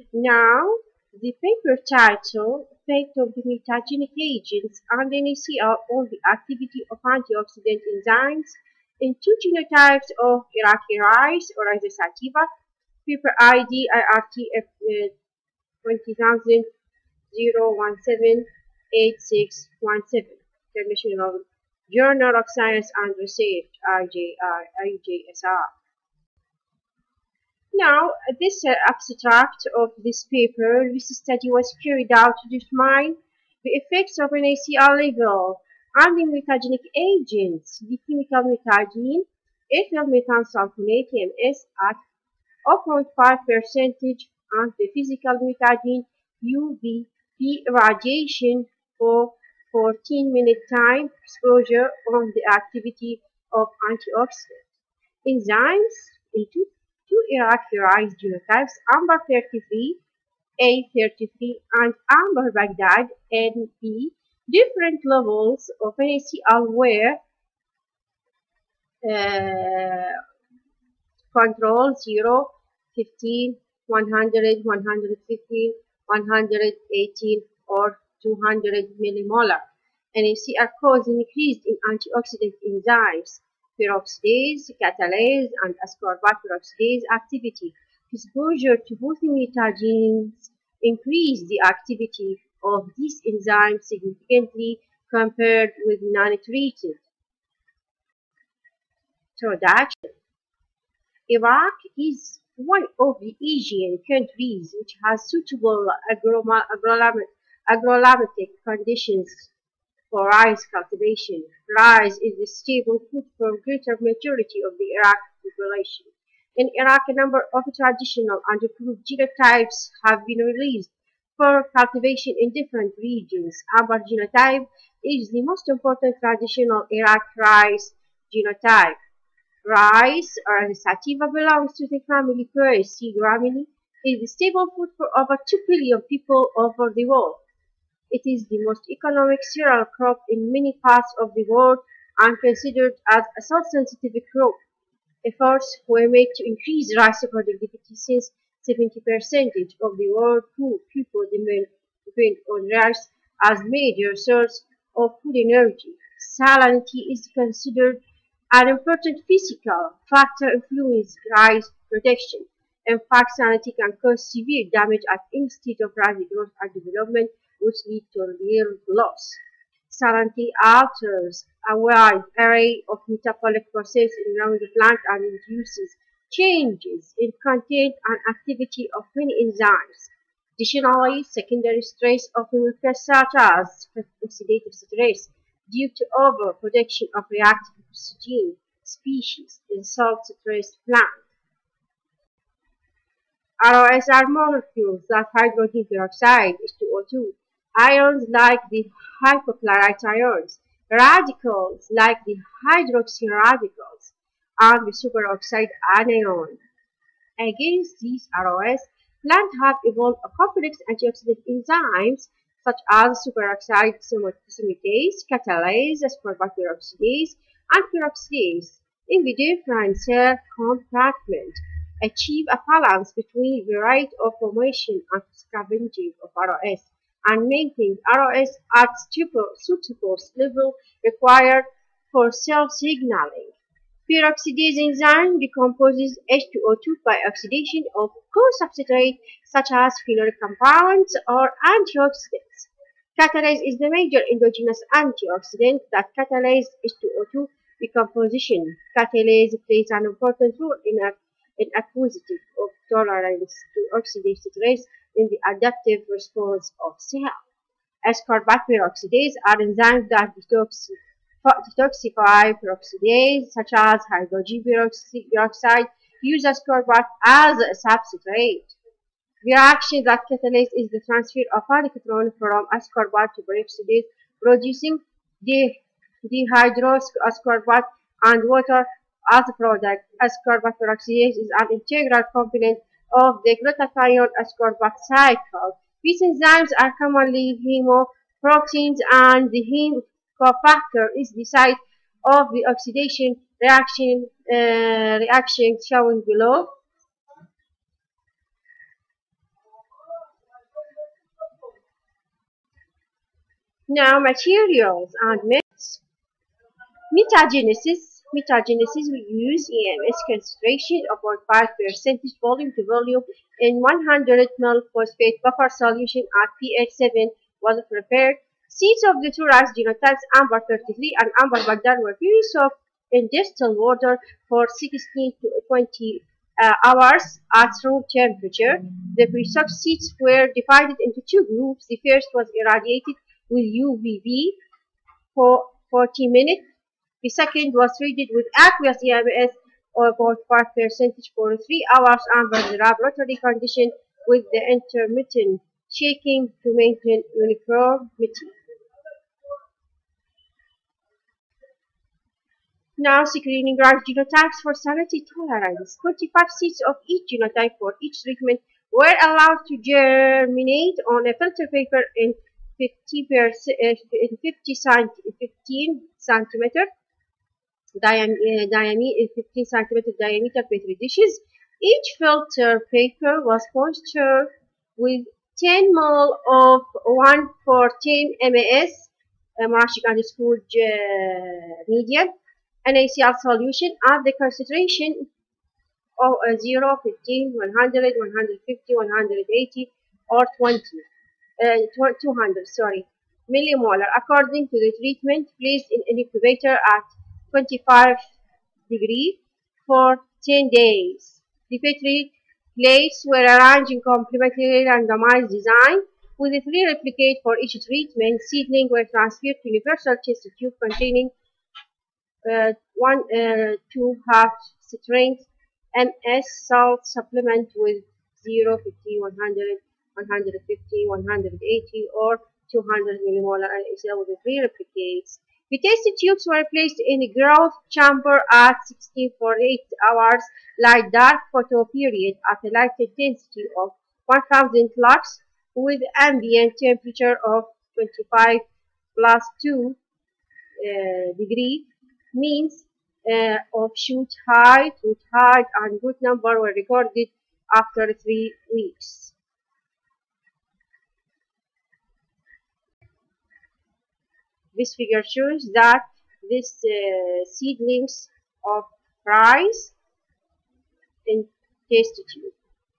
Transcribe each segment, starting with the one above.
Now, the paper title, Effect of the Mutagenic Agents on NACL on the Activity of Antioxidant Enzymes in two genotypes of Iraqi rice or Rhiza sativa, paper ID IRTF 200178617, International Journal of Science and Research, IJSR. Now, this abstract of this paper, this study was carried out to determine the effects of an ACR level on the mutagenic agents, the chemical mutagene, ethyl methanesulfonate (EMS) at 0.5% and the physical mutagene UVB irradiation for 14-minute time exposure on the activity of antioxidant enzymes in two Iraqi rice genotypes, Amber 33, A33, and Amber Baghdad, NB, different levels of NaCl were control 0, 15, 100, 115, 118, or 200 millimolar. NaCl cause increased in antioxidant enzymes, peroxidase, catalase, and ascorbic peroxidase activity. Exposure to both mutagens increased the activity of these enzymes significantly compared with non-treated. Introduction. Iraq is one of the Asian countries which has suitable agroclimatic conditions for rice cultivation. Rice is the staple food for greater majority of the Iraqi population. In Iraq, a number of traditional and approved genotypes have been released for cultivation in different regions. Amber genotype is the most important traditional Iraq rice genotype. Rice, or sativa, belongs to the family Poaceae gramineae. It is the staple food for over 2 billion people over the world. It is the most economic cereal crop in many parts of the world and considered as a salt-sensitive crop. Efforts were made to increase rice productivity since 70% of the world people depend on rice as major source of food energy. Salinity is considered an important physical factor influencing rice production. In fact, salinity can cause severe damage at any stage of rice growth and development, which lead to yield loss. Salinity alters a wide array of metabolic processes around the plant and induces changes in content and activity of many enzymes. Additionally, secondary stress often occurs such as oxidative stress due to overproduction of reactive oxygen species in salt-stressed plants. ROS are molecules like hydrogen peroxide, H2O2, ions like the hypochlorite ions, radicals like the hydroxyl radicals, and the superoxide anion. Against these ROS, plants have evolved a complex antioxidant enzymes such as superoxide dismutase, catalase, ascorbic peroxidase, and peroxidase in the different cell compartment, achieve a balance between the rate of formation and scavenging of ROS, and maintain ROS at suitable level required for cell signaling. Peroxidase enzyme decomposes H2O2 by oxidation of co-substrate such as phenolic compounds or antioxidants. Catalase is the major endogenous antioxidant that catalyzes H2O2 decomposition. Catalase plays an important role in acquisition of tolerance to oxidative stress in the adaptive response of cells. Ascorbic peroxidase are enzymes that detoxify peroxidase, such as hydrogen peroxide, use ascorbic as a substrate. The reaction that catalyzes is the transfer of an electron from ascorbic to peroxidase, producing dehydrous ascorbic and water as a product. Ascorbic peroxidase is an integral component of the glutathione ascorbic cycle. These enzymes are commonly hemoproteins, and the heme cofactor is the site of the oxidation reaction shown below. Now, materials and methods. Metagenesis. Metagenesis we use EMS concentration of 0.5% volume to volume in 100 ml phosphate buffer solution at pH 7 was prepared. Seeds of the two rice genotypes Amber 33 and Amber Baghdad were very soft in distilled water for 16 to 20 hours at room temperature. The pre-soaked seeds were divided into two groups. The first was irradiated with UVB for 40 minutes. The second was treated with aqueous EMS or about 5% for 3 hours under the laboratory condition with the intermittent shaking to maintain uniformity. Now screening rice genotypes for salinity tolerance. 25 seeds of each genotype for each treatment were allowed to germinate on a filter paper in 15 centimeter diameter 15 centimeter diameter petri dishes. Each filter paper was moistured with 10 ml of 114 mAs Murashik underscore medium NaCl solution at the concentration of 0, 15, 100, 150, 180 or 200 millimolar according to the treatment, placed in an incubator at 25 degrees for 10 days. The petri plates were arranged in complementary randomized design with 3 replicates for each treatment. Seedlings were transferred to universal test tube containing 2 half strength MS salt supplement with 0, 50, 100, 150, 180 or 200 millimolar NaCl with 3 replicates. The tested tubes were placed in a growth chamber at 16 for 8 hours light dark photo period at a light intensity of 1000 lux with ambient temperature of 25 plus 2 degree. Means of shoot height, root height, and root number were recorded after 3 weeks. This figure shows that this seedlings of rice in test tube.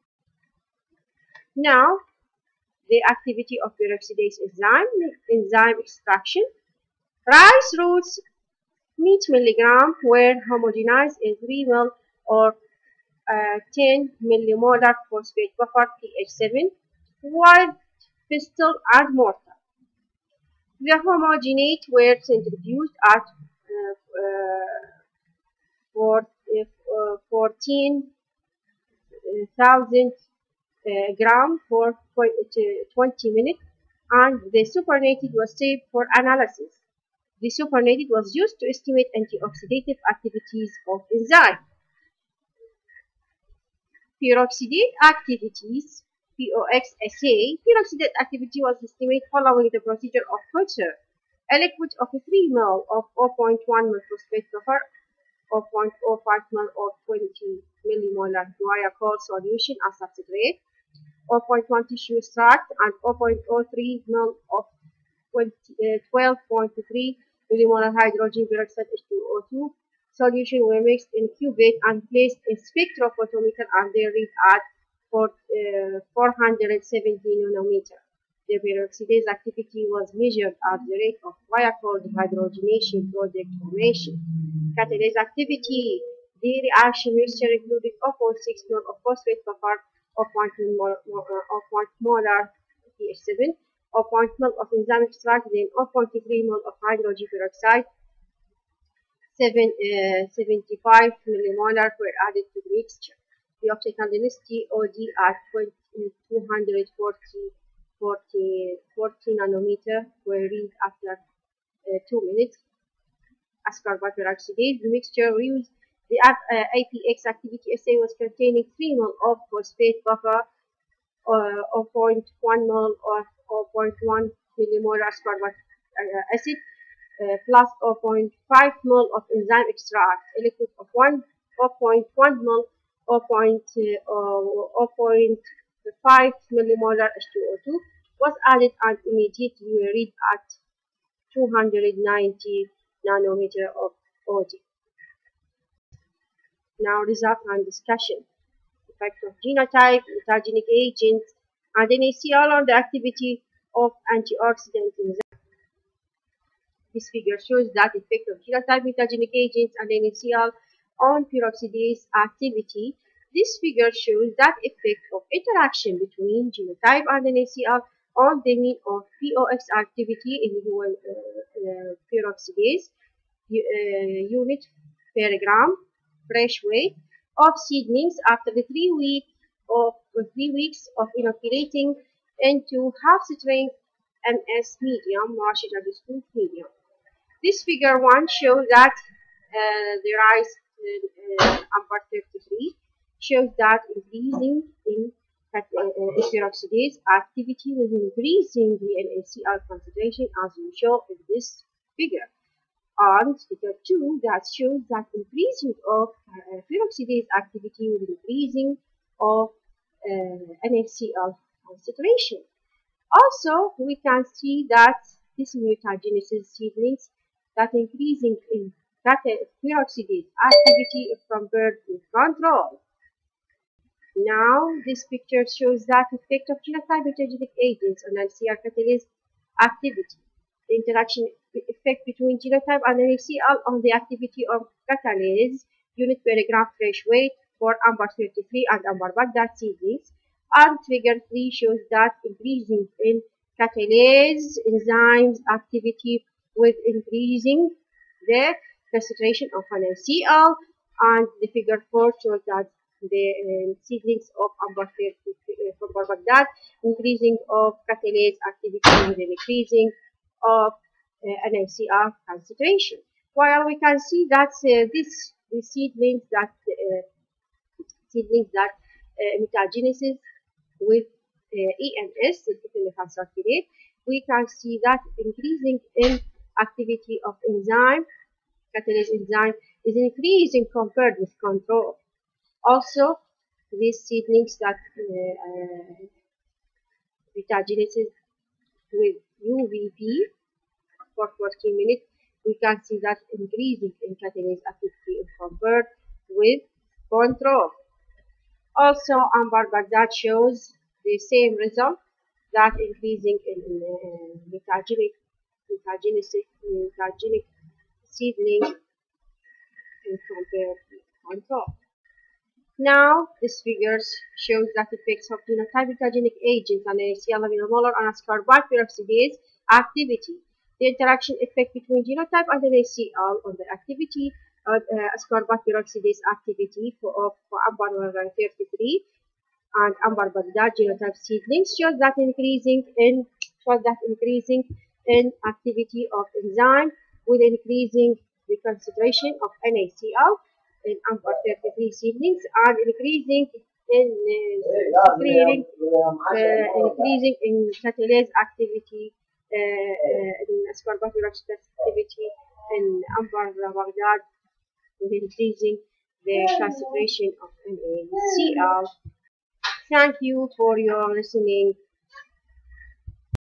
Now, the activity of peroxidase enzyme extraction. Rice roots meat milligram were homogenized in 3 ml or 10 millimolar phosphate buffer pH 7 with pestle and mortar. The homogenate were centrifuged at 14,000 grams for 20 minutes, and the supernated was saved for analysis. The supernated was used to estimate antioxidative activities of enzyme. Peroxidate activities, POX assay. Peroxidate activity was estimated following the procedure of culture. A liquid of 3 ml of 0.1 ml phosphate buffer, 0.05 ml of 20 millimolar guaiacol solution as substrate, 0.1 tissue extract, and 0.03 ml of 12.3 millimolar hydrogen peroxide H2O2 solution were mixed in cuvette and placed in spectrophotometer and they read at 470 nanometer. The peroxidase activity was measured at the rate of guaiacol dehydrogenation product formation. Catalase activity. The reaction mixture included 0.6 mol of phosphate buffer, 0.1 molar pH 7, 0.0 mol of enzyme extract, then 0.3 mol of hydrogen peroxide, 75 millimolar were added to the mixture. The optical density OD at 240 nanometer were read after 2 minutes. Ascorbic peroxidase, the mixture used the APX activity assay was containing 3 mol of phosphate buffer, 0.1 mol or 0.1 millimolar ascorbic acid, plus 0.5 mol of enzyme extract. A liquid of 0.1 mol or 0.5 millimolar H2O2 was added and immediately read at 290 nanometer of OD. Now result and discussion. Effect of genotype, mutagenic agents, and NaCl on the activity of antioxidant enzymes. This figure shows that effect of genotype, mutagenic agents, and NaCl on peroxidase activity. This figure shows that effect of interaction between genotype and NaCl on the mean of POX activity in human peroxidase unit per gram fresh weight of seedlings after the 3 weeks of inoculating into half-strength MS medium, washed and smooth medium. This figure 1 shows that the rise amber 33 shows that increasing in peroxidase activity with increasing the NaCl concentration as usual in this figure. And figure 2 that shows that increasing of peroxidase activity with increasing of NaCl concentration. Also, we can see that this mutagenesis seedlings that increasing in peroxidase activity is compared with control. Now, this picture shows that effect of genotype mutagenic agents on NaCl catalase activity. The interaction effect between genotype and NaCl on the activity of catalase unit per gram fresh weight for amber 33 and amber Baghdad seedlings. And figure 3 shows that increasing in catalase enzymes activity with increasing the concentration of NaCl, and the figure 4 shows that the seedlings of amber 33 from Baghdad increasing of catalase activity with an increasing of NaCl concentration. While we can see that these seedlings that mutagenesis with EMS, sulfate, we can see that increasing in activity of enzyme, catalase enzyme, is increasing compared with control. Also, these seedlings that mutagenesis with UVB for 40 minutes, we can see that increasing in catalase activity compared with control. Also, amber Baghdad shows the same result, that increasing in mutagenic seedling compared with control. Now, this figures shows that effects of genotype mutagenic agents on NaCl aminomolar and ascorbate peroxidase activity. The interaction effect between genotype and NaCl on the activity of ascorbate peroxidase activity for amber 33 and amber Baghdad genotype seedlings shows that increasing in activity of enzyme with increasing the concentration of NaCl in amber 33 seedlings and increasing in catalase activity in ascorbate peroxidase activity in amber Baghdad with increasing the concentration of NaCl. Thank you for your listening.